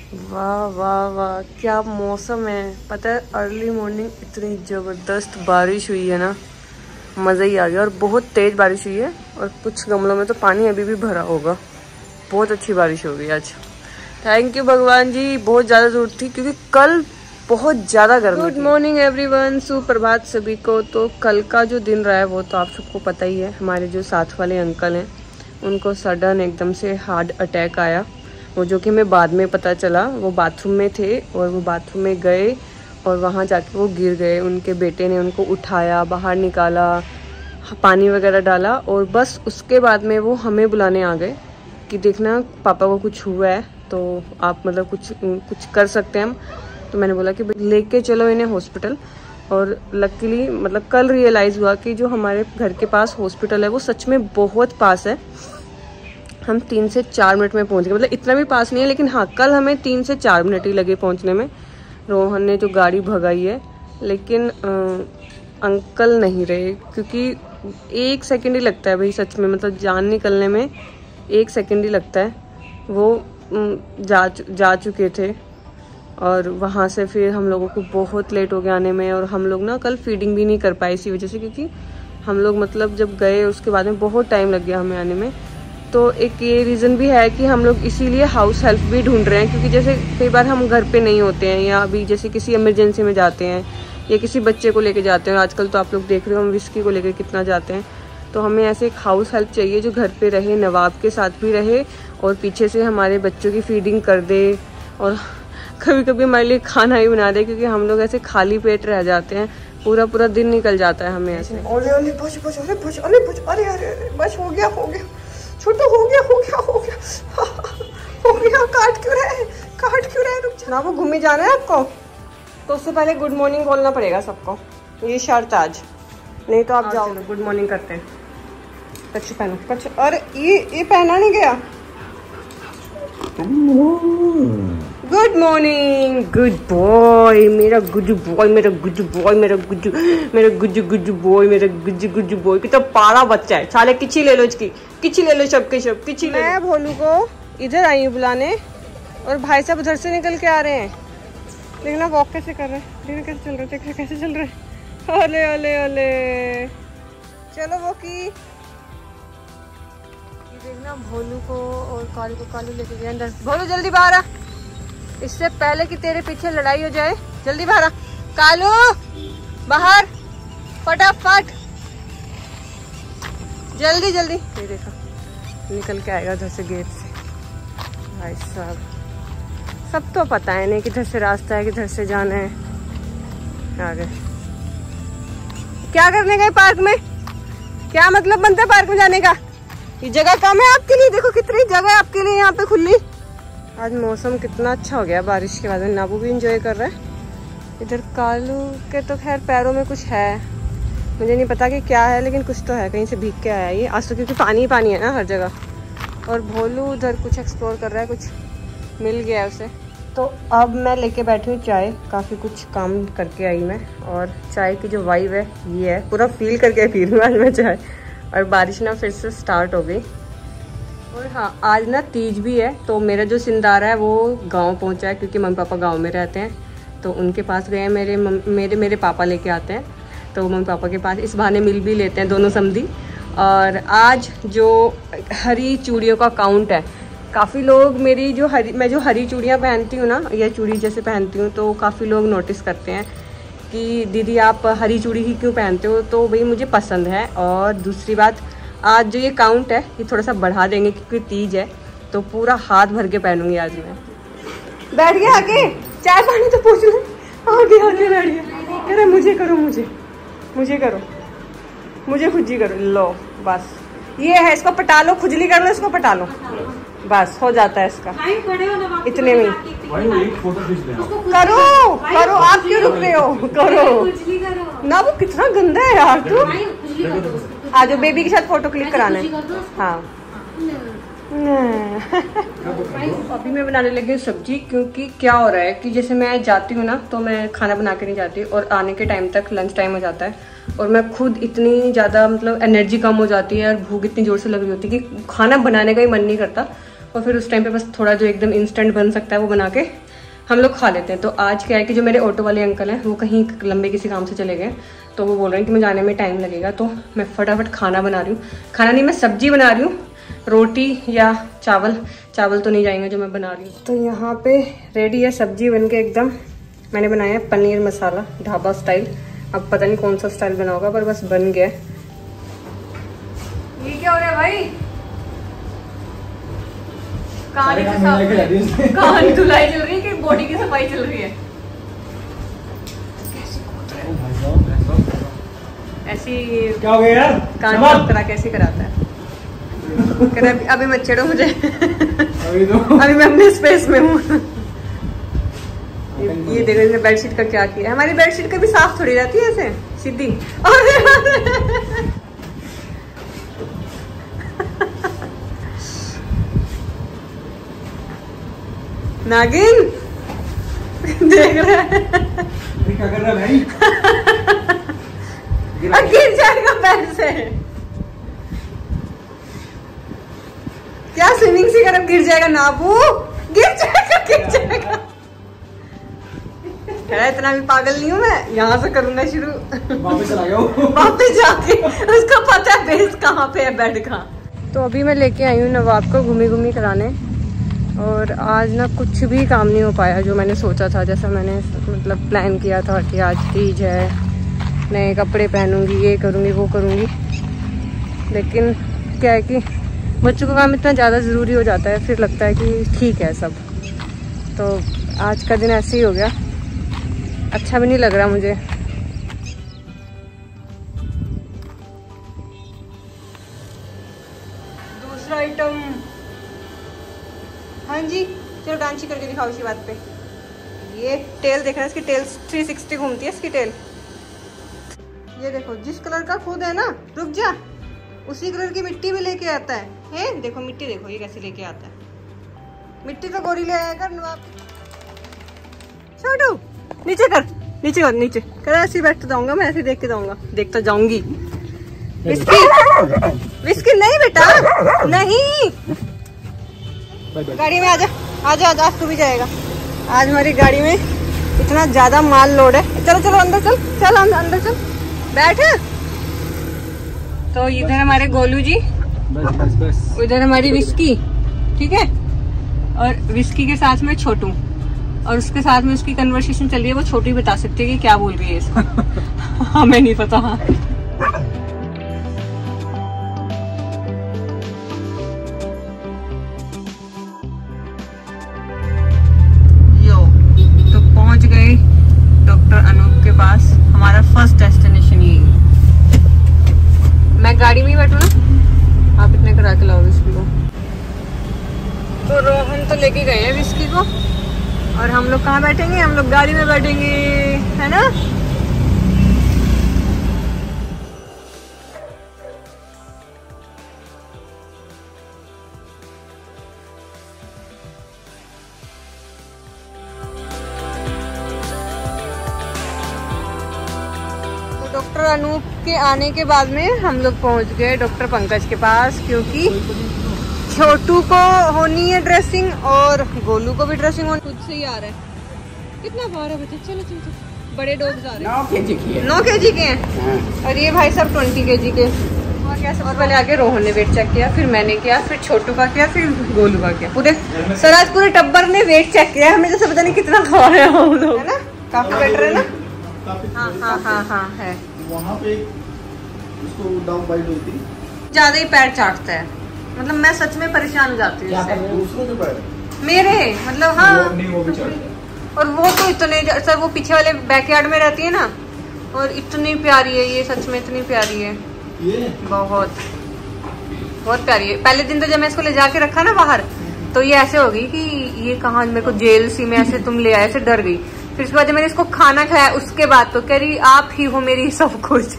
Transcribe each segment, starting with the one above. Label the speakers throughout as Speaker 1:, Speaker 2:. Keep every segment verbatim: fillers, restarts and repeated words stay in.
Speaker 1: वाह वाह वाह, क्या मौसम है। पता है अर्ली मॉर्निंग इतनी ज़बरदस्त बारिश हुई है ना, मज़ा ही आ गया। और बहुत तेज़ बारिश हुई है और कुछ गमलों में तो पानी अभी भी भरा होगा। बहुत अच्छी बारिश हो गई आज। थैंक यू भगवान जी, बहुत ज़्यादा ज़रूरत थी क्योंकि कल बहुत ज़्यादा गर्मी। गुड मॉर्निंग एवरीवन, सुप्रभात सभी को। तो कल का जो दिन रहा है वो तो आप सबको पता ही है। हमारे जो साथ वाले अंकल हैं उनको सडन एकदम से हार्ट अटैक आया, वो जो कि हमें बाद में पता चला। वो बाथरूम में थे और वो बाथरूम में गए और वहाँ जाके वो गिर गए। उनके बेटे ने उनको उठाया, बाहर निकाला, पानी वगैरह डाला और बस उसके बाद में वो हमें बुलाने आ गए कि देखना पापा को कुछ हुआ है तो आप मतलब कुछ कुछ कर सकते हैं हम। तो मैंने बोला कि लेके चलो इन्हें हॉस्पिटल। और लकीली मतलब कल रियलाइज़ हुआ कि जो हमारे घर के पास हॉस्पिटल है वो सच में बहुत पास है। हम तीन से चार मिनट में पहुंच गए, मतलब इतना भी पास नहीं है लेकिन हाँ कल हमें तीन से चार मिनट ही लगे पहुंचने में। रोहन ने जो गाड़ी भगाई है, लेकिन आ, अंकल नहीं रहे क्योंकि एक सेकंड ही लगता है भाई सच में, मतलब जान निकलने में एक सेकंड ही लगता है। वो जा जा चुके थे और वहाँ से फिर हम लोगों को बहुत लेट हो गया आने में। और हम लोग ना कल फीडिंग भी नहीं कर पाए इसी वजह से, क्योंकि हम लोग मतलब जब गए उसके बाद में बहुत टाइम लग गया हमें आने में। तो एक ये रीज़न भी है कि हम लोग इसीलिए हाउस हेल्प भी ढूंढ रहे हैं, क्योंकि जैसे कई बार हम घर पे नहीं होते हैं या अभी जैसे किसी इमरजेंसी में जाते हैं या किसी बच्चे को लेके जाते हैं। आजकल तो आप लोग देख रहे हो हम विस्की को लेकर कितना जाते हैं। तो हमें ऐसे एक हाउस हेल्प चाहिए जो घर पे रहे, नवाब के साथ भी रहे और पीछे से हमारे बच्चों की फीडिंग कर दे और कभी कभी हमारे लिए खाना ही बना दे, क्योंकि हम लोग ऐसे खाली पेट रह जाते हैं, पूरा पूरा दिन निकल जाता है हमें ऐसे। ओले ओले बच बच अरे बच अरे बच अरे अरे बच हो गया हो गया छोटा हो गया हो गया हो गया हो गया। काट क्यों रहे काट क्यों रहे रुक ना, वो घूमे जाना है आपको तो उससे पहले गुड मॉर्निंग बोलना पड़ेगा सबको, ये शर्त आज, नहीं तो आप जाओ। गुड मॉर्निंग करते हैं। कच्छ पहनो कच्छ, और ये ये पहना नहीं गया। गुड मॉर्निंग गुड बॉय, मेरा गुड बॉय मेरा गुड बॉय मेरा गुड मेरा गुड गुड बॉय मेरा गुड गुड बॉय। कितना पारा बच्चा है। साले किची ले लो इसकी, किची ले लो सबके सब किची। मैं भोलू को इधर आई हूँ बुलाने और भाई साहब उधर से निकल के आ रहे हैं। देखना वॉक कैसे कर रहे हैं, देखना कैसे चल रहे हैं, देखना कैसे चल रहे हैं। ओले ओले ओले चलो वो की देखना भोलू को और कालू को। कालू लेके गया अंदर। भोलू जल्दी बाहर आ, इससे पहले कि तेरे पीछे लड़ाई हो जाए। जल्दी बाहर आ कालू, बाहर फटाफट जल्दी जल्दी। ये देखा निकल के आएगा उधर से गेट से। भाई साहब सब तो पता है नहीं किधर से रास्ता है किधर से जाना है। आ गए। क्या करने गए पार्क में, क्या मतलब बनता है पार्क में जाने का। ये जगह कम है आपके लिए, देखो कितनी जगह है आपके लिए यहाँ पे खुली। आज मौसम कितना अच्छा हो गया बारिश के बाद में, नाबू भी इंजॉय कर रहा है। इधर कालू के तो खैर पैरों में कुछ है, मुझे नहीं पता कि क्या है लेकिन कुछ तो है, कहीं से भीग के आया ये आज तो, क्योंकि पानी ही पानी है ना हर जगह। और भोलू उधर कुछ एक्सप्लोर कर रहा है, कुछ मिल गया है उसे। तो अब मैं लेके बैठी हूँ चाय, काफ़ी कुछ काम करके आई मैं। और चाय की जो वाइब है ये है, पूरा फील करके पी रही हूँ आज मैं चाय। और बारिश ना फिर से स्टार्ट हो गई। और हाँ आज ना तीज भी है, तो मेरा जो सिंदारा है वो गांव पहुंचा है, क्योंकि मम्मी पापा गांव में रहते हैं तो उनके पास गए हैं। मेरे मेरे मेरे पापा लेके आते हैं, तो मम्मी पापा के पास इस बहाने मिल भी लेते हैं दोनों समधी। और आज जो हरी चूड़ियों का काउंट है, काफ़ी लोग मेरी जो हरी मैं जो हरी चूड़ियाँ पहनती हूँ ना, या चूड़ी जैसे पहनती हूँ, तो काफ़ी लोग नोटिस करते हैं कि दीदी आप हरी चूड़ी ही क्यों पहनते हो। तो भाई मुझे पसंद है। और दूसरी बात, आज जो ये काउंट है ये थोड़ा सा बढ़ा देंगे क्योंकि तीज है, तो पूरा हाथ भर के पहनूंगी आज मैं। बैठ गया आके, चाय पानी तो पूछ लो। आगे आगे बैठ गया, कह रहे मुझे करो मुझे मुझे करो मुझे खुजली करो। लो बस ये है, इसको पटा लो, खुजली कर लो, इसको पटा लो, बस हो जाता है इसका इतने में। करो करो, आप क्यों रुक रहे हो, करो ना। वो कितना गंदा है यार तू। आ जाओ, बेबी के साथ फोटो क्लिक कराना है। हाँ अभी मैं बनाने लगी हूँ सब्जी, क्योंकि क्या हो रहा है कि जैसे मैं जाती हूँ ना तो मैं खाना बना के नहीं जाती, और आने के टाइम तक लंच टाइम हो जाता है और मैं खुद इतनी ज़्यादा मतलब एनर्जी कम हो जाती है और भूख इतनी ज़ोर से लग रही होती है कि खाना बनाने का ही मन नहीं करता। और फिर उस टाइम पे बस थोड़ा जो एकदम इंस्टेंट बन सकता है वो बना के हम लोग खा लेते हैं। तो आज क्या है कि जो मेरे ऑटो वाले अंकल हैं वो कहीं लंबे किसी काम से चले गए, तो वो बोल रहे हैं कि मैं जाने में टाइम लगेगा, तो मैं फटाफट खाना बना रही हूँ। खाना नहीं, मैं सब्जी बना रही हूँ, रोटी या चावल। चावल तो नहीं जाएंगे जो मैं बना रही हूँ। तो यहाँ पे रेडी है सब्जी बन के एकदम। मैंने बनाया है पनीर मसाला ढाबा स्टाइल। अब पता नहीं कौन सा स्टाइल बना होगा, पर बस बन गया। ये क्या हो रहा है भाई? कहानी कहानी धुलाई चल रही है कि बॉडी की सफाई चल रही है? ऐसी क्या हो गया यार? कान तरह कैसे कराता है? अभी, अभी मत छेड़ो मुझे। अभी तो अभी मैं अपने स्पेस में हूँ। ये, ये देखो इसने बेडशीट का क्या किया। हमारी बेडशीट कभी साफ थोड़ी रहती है ऐसे सीधी। नागिन देख रहा है क्या कर रहा है भाई? गिर जाएगा पैर से। क्या स्विमिंग से कर गिर जाएगा? नाबू गिर जाएगा, गिर जाएगा। इतना भी पागल नहीं हूँ मैं, यहाँ से करूंगा शुरू। वापस चला गया वापस जाके उसको पता है बेस कहाँ पे है, बेड कहाँ। तो अभी मैं लेके आई हूँ नवाब को घूमी घूमी कराने, और आज ना कुछ भी काम नहीं हो पाया जो मैंने सोचा था। जैसा मैंने मतलब प्लान किया था कि आज तीज है, नए कपड़े पहनूंगी, ये करूँगी वो करूँगी, लेकिन क्या है कि बच्चों का काम इतना ज़्यादा ज़रूरी हो जाता है, फिर लगता है कि ठीक है सब। तो आज का दिन ऐसे ही हो गया, अच्छा भी नहीं लग रहा मुझे। दूसरा आइटम, हाँ जी चलो डांस ही करके दिखाओ इसी बात पे। ये टेल देखना, इसकी टेल थ्री सिक्सटी घूमती है इसकी टेल। ये देखो जिस कलर का खुद है ना, रुक जा, उसी कलर की मिट्टी भी लेके आता है। हैं देखो मिट्टी, देखो ये कैसे लेके आता है। मिट्टी तो गोरी ले आया कर नवाब। छोटू नीचे कर, नीचे कर, नीचे कर। ऐसे बैठ जाऊंगा मैं, ऐसे देख के जाऊंगा, देखता जाऊंगी। विस्की विस्की नहीं बेटा नहीं। गाड़ी में आजा आजा आजा, आज तू भी जाएगा। आज हमारी गाड़ी में इतना ज्यादा माल लोड है। चलो चलो अंदर चल, चल अंदर चल, बैठ। तो इधर हमारे गोलू जी, बस बस बस। उधर हमारी विस्की, ठीक है, और विस्की के साथ में छोटू, और उसके साथ में उसकी कन्वर्सेशन चल रही है। वो छोटू ही बता सकती है कि क्या बोल रही है इसको। हमें नहीं पता। हाँ यो तो पहुंच गए डॉक्टर अनूप के पास। हमारा फर्स्ट डेस्टिनेशन यही है। मैं गाड़ी में ही बैठू ना, आप इतने करा के लाओ विस्की को। तो रोहन तो लेके गए हैं विस्की को, और हम लोग कहाँ बैठेंगे? हम लोग गाड़ी में बैठेंगे, है ना? तो डॉक्टर अनूप के आने के बाद में हम लोग पहुंच गए डॉक्टर पंकज के पास, क्योंकि छोटू को होनी है ड्रेसिंग और गोलू को भी ड्रेसिंग होनी। खुद से ही आ रहा है। कितना भार है बच्चे? चलो चलो चलो, बड़े डॉग्स आ रहे हैं। नौ केजी के हैं। नौ केजी के हैं। और ये भाई सब ट्वेंटी केजी के। और क्या, और पहले आगे रोहन ने वेट चेक किया, फिर मैंने किया, फिर छोटू का किया, फिर गोलू का किया। पूरे सर आज पूरे टब्बर ने वेट चेक किया। हमें जैसे पता नहीं कितना खा रहे हैं हम लोग, है ना? काफी बेटर है ना? हाँ हाँ हाँ हाँ है। वहाँ पे उसको डाउन बाइट होती है, ज्यादा ही पैर चाटता है। मतलब मैं सच में परेशान हो जाती हूँ इससे। दूसरों के पैर मेरे मतलब हाँ वो, नहीं, वो भी और वो तो इतने सर वो पीछे वाले बैकयार्ड में रहती है ना, और इतनी प्यारी है ये, सच में इतनी प्यारी है ये, बहुत बहुत प्यारी है। पहले दिन तो जब मैं इसको ले जाके रखा ना बाहर, तो ये ऐसे हो गई कि ये कहाँ, मेरे को जेल सी में ऐसे तुम ले आए, ऐसे डर गई। फिर उसके बाद जब मैंने इसको खाना खाया उसके बाद तो कह रही आप ही हो मेरी सब कुछ।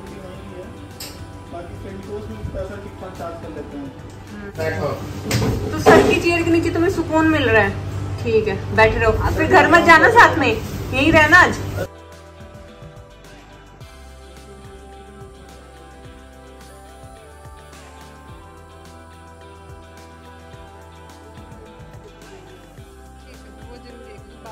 Speaker 1: तो सर की चेयर के नीचे तुम्हें सुकून मिल रहा है, ठीक है बैठे रहो। फिर घर मत जाना, साथ में यही रहना आज।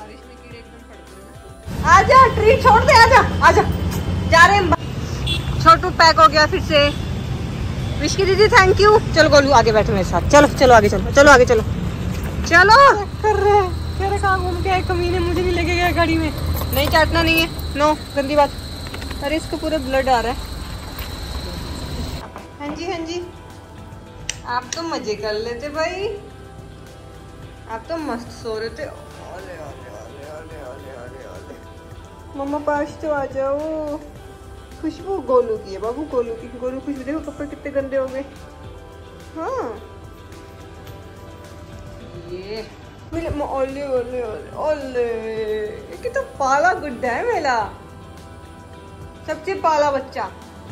Speaker 1: बारिश में कीड़े एकदम पड़ते हैं।
Speaker 2: आजा ट्री छोड़ दे, आजा आजा, जा रहे हैं। छोटू पैक हो गया फिर से। विश्की दीदी थैंक यू। चलो गोलू आगे बैठो मेरे साथ, चलो चलो आगे चलो, चलो आगे चलो चलो। कर रहे हैं कह रहे कहाँ घूम के आए कमीने, मुझे नहीं लेके गया गाड़ी में। नहीं चाटना नहीं है, नो गंदी बात। अरे इसको पूरा ब्लड आ रहा है। हाँ जी हाँ जी, आप तो मजे कर लेते भाई, आप तो मस्त सो रहे थे। ओले ओले ओले ओले ओले ओले ओले। मम्मा पास तो आ जाओ। खुशबू गोलू की है बाबू, गोलू की। गोलू खुशबू देखो कपड़े कितने गंदे हो गए। हाँ ये मिले ओले ओले ओले ओले, ये तो पाला गुड्डा है मेरा, सबसे पाला बच्चा।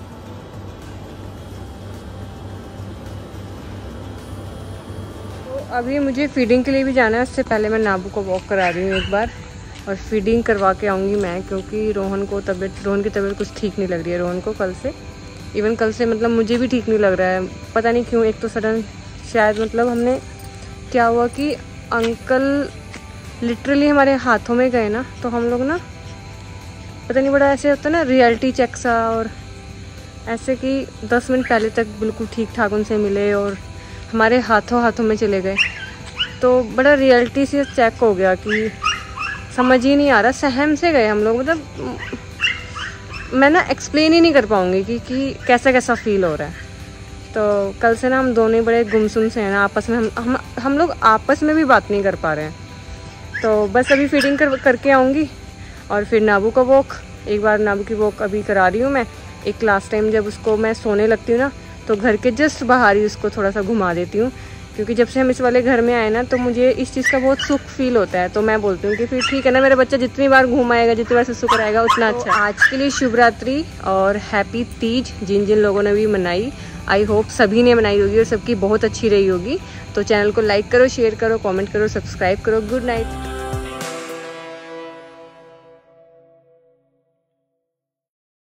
Speaker 2: तो अभी मुझे फीडिंग के लिए भी जाना है, उससे पहले मैं नाबू को वॉक करा रही हूँ एक बार, और फीडिंग करवा के आऊँगी मैं, क्योंकि रोहन को तबीयत रोहन की तबीयत कुछ ठीक नहीं लग रही है। रोहन को कल से, इवन कल से मतलब मुझे भी ठीक नहीं लग रहा है, पता नहीं क्यों। एक तो सडन शायद मतलब हमने क्या हुआ कि अंकल लिटरली हमारे हाथों में गए ना, तो हम लोग ना पता नहीं, बड़ा ऐसे होता है ना रियलिटी चेक सा, और ऐसे कि दस मिनट पहले तक बिल्कुल ठीक ठाक उनसे मिले और हमारे हाथों हाथों में चले गए, तो बड़ा रियलिटी से चेक हो गया कि समझ ही नहीं आ रहा। सहम से गए हम लोग, मतलब मैं ना एक्सप्लेन ही नहीं कर पाऊँगी कि, कि कैसा कैसा फील हो रहा है। तो कल से ना हम दोनों बड़े गुमसुम से हैं ना आपस में, हम हम हम लोग आपस में भी बात नहीं कर पा रहे हैं। तो बस अभी फीडिंग कर करके आऊँगी और फिर नाबू का वॉक, एक बार नाबू की वॉक अभी करा रही हूँ मैं। एक लास्ट टाइम जब उसको मैं सोने लगती हूँ ना, तो घर के जस्ट बाहर ही उसको थोड़ा सा घुमा देती हूँ, क्योंकि जब से हम इस वाले घर में आए ना, तो मुझे इस चीज़ का बहुत सुख फील होता है। तो मैं बोलती हूँ कि फिर ठीक है ना, मेरा बच्चा जितनी बार घुमाएगा, जितनी बार सुसु कराएगा, उतना अच्छा। तो आज के लिए शुभ रात्रि और हैप्पी तीज जिन जिन लोगों ने भी मनाई। आई होप सभी ने मनाई होगी और सबकी बहुत अच्छी रही होगी। तो चैनल को लाइक करो, शेयर करो, कमेंट करो, सब्सक्राइब करो। Good night.